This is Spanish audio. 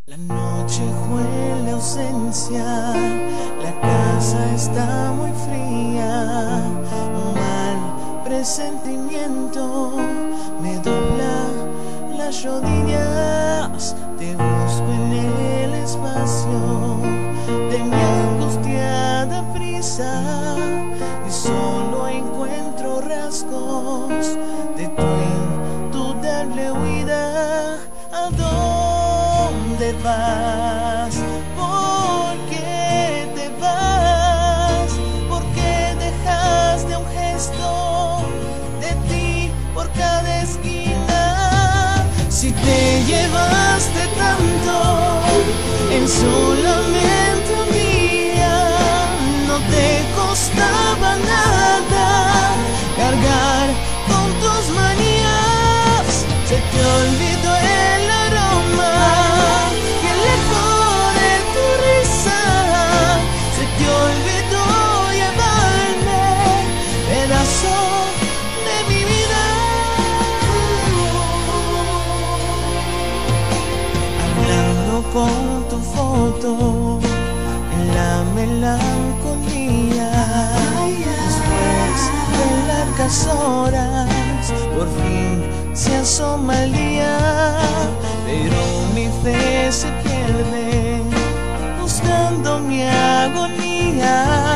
La noche huele a ausencia, la casa está muy fría, un mal presentimiento me dobla las rodillas, te busco en el espacio de mi angustiada prisa y solo encuentro rasgos de tu indudable huida. ¿A dónde vas? ¿Por qué te vas? ¿Por qué dejaste un gesto de ti por cada esquina? Si te llevaste tanto en solamente un día, no te costaba nada cargar con tus manías. Se te olvidó el aroma que lejos de tu risa. Se te olvidó llevarme pedazo de mi vida. Hablando con tu foto en la melancolía, después de largas horas por fin se asoma el día, pero mi fe se pierde buscando mi agonía.